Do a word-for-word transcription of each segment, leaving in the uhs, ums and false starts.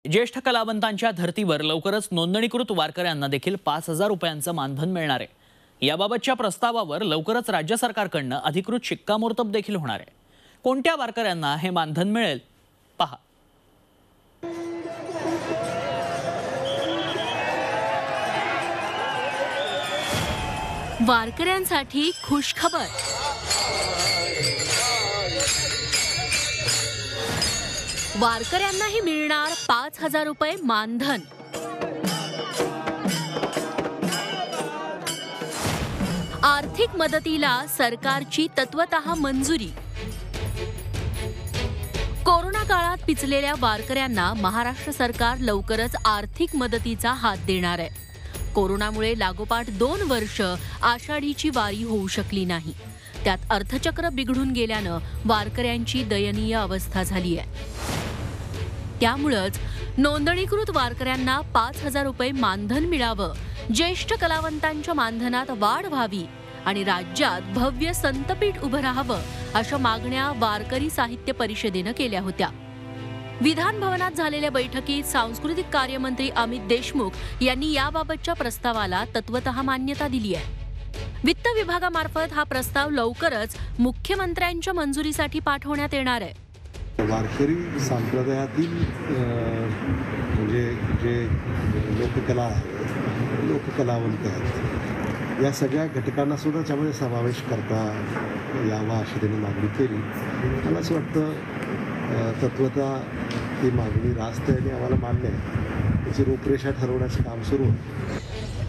ज्येष्ठ कलावंतांच्या धर्तीवर लवकरच नोंदणीकृत वारकऱ्यांना देखील पाच हजार रुपयांचं मानधन मिळणार आहे। याबाबतच्या प्रस्तावावर लवकरच राज्य सरकारकडून अधिकृत शिक्कामोर्तब देखील होणार आहे। कोणत्या वारकऱ्यांना हे मानधन मिळेल पहा। वारकऱ्यांसाठी खुशखबर। वारकऱ्यांनाही मिळणार पाच हजार रुपये मानधन। आर्थिक मदतीला सरकारची तत्वतः मंजुरी। कोरोना काळात पिचलेल्या वारकऱ्यांना महाराष्ट्र सरकार लवकरच आर्थिक मदतीचा हात देणार आहे। कोरोनामुळे लागोपाठ दोन वर्ष आषाढीची वारी होऊ शकली नाही। त्यात अर्थचक्र बिघडून गेल्यानं वारकऱ्यांची दयनीय अवस्था झाली आहे। त्यामुळेच नोंदणीकृत वारकऱ्यांना पाच हजार रुपये मानधन मिळावं, ज्येष्ठ कलावंतांच्या मानधनात वाढ व्हावी आणि राज्यात भव्य संतपीठ उभं राहावं अशा मागण्या वारकरी साहित्य परिषदेनं केल्या होत्या। विधान भवनात झालेल्या बैठकीत सांस्कृतिक कार्यमंत्री अमित देशमुख यांनी याबाबतच्या प्रस्तावाला तत्वतः मान्यता दिली आहे। वित्त विभागामार्फत हा प्रस्ताव लवकरच मुख्यमंत्र्यांच्या मंजुरीसाठी पाठवण्यात येणार आहे। वारकरी संप्रदायातील म्हणजे जे लोककला आहे, लोककलावंत आहेत, या सगळ्या घटकांना सुद्धा त्यामध्ये समावेश करता यावा अशी त्यांनी मागणी केली। मला असं वाटतं तत्वतः ही मागणी रास्त आहे आणि आम्हाला मान्य आहे। त्याची रूपरेषा ठरवण्याचं काम सुरू आहे।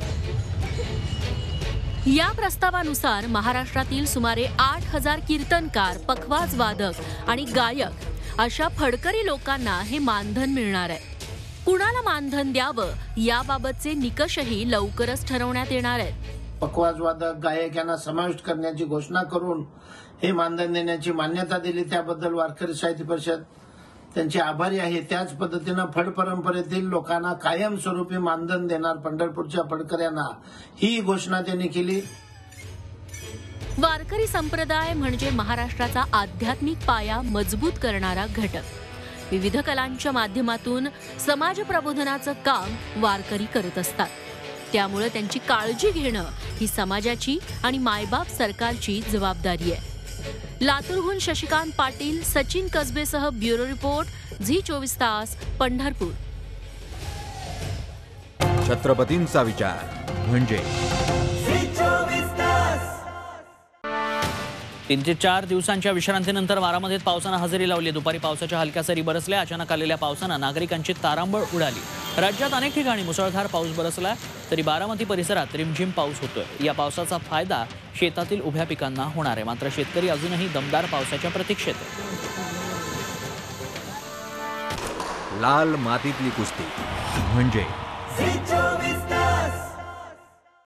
या प्रस्तावानुसार महाराष्ट्रातील सुमारे आठ हजार कीर्तनकार, पखवाज वादक आणि गायक अशा फडकरी लोकांना हे मानधन मिळणार आहे। कुणाला मानधन द्यावं याबाबतचे निकषही लवकरच ठरवण्यात येणार आहेत। पखवाज वादक, गायक यांना समाविष्ट करण्याची घोषणा करून हे मानधन देण्याची मान्यता दिली, त्याबद्दल वारकरी साहित्य परिषद त्यांचे आभारी आहे। त्याच पद्धतीनं फड परंपरेतील लोकांना कायमस्वरूपी मानधन देणार पंढरपूरच्या फडकऱ्यांना ही घोषणा त्यांनी केली। वारकरी संप्रदाय म्हणजे महाराष्ट्राचा आध्यात्मिक पाया मजबूत करणारा घटक। विविध कलांच्या माध्यमातून समाज प्रबोधनाचं काम वारकरी करत असतात। त्यामुळे त्यांची काळजी घेणं ही समाजाची आणि मायबाप सरकारची जबाबदारी आहे। लातूरहून शशिकांत पाटील, सचिन कसबेसह ब्युरो रिपोर्ट, झी चोवीस तास, पंढरपूर। छत्रपतींचा विचार म्हणजे तीन ते चार दिवसांच्या विश्रांतीनंतर बारामतीत पावसानं हजेरी लावली। दुपारी पावसाच्या हलक्या सरी बरसल्या। अचानक आलेल्या पावसानं नागरिकांची तारांबळ उडाली। राज्यात अनेक ठिकाणी मुसळधार पाऊस बरसला, तरी बारामती परिसरात रिमझिम पाऊस होतोय। या पावसाचा फायदा शेतातील उभ्या पिकांना होणार आहे। मात्र शेतकरी अजूनही दमदार पावसाच्या प्रतीक्षेत आहेत। लाल मातीतली कुस्ती म्हणजे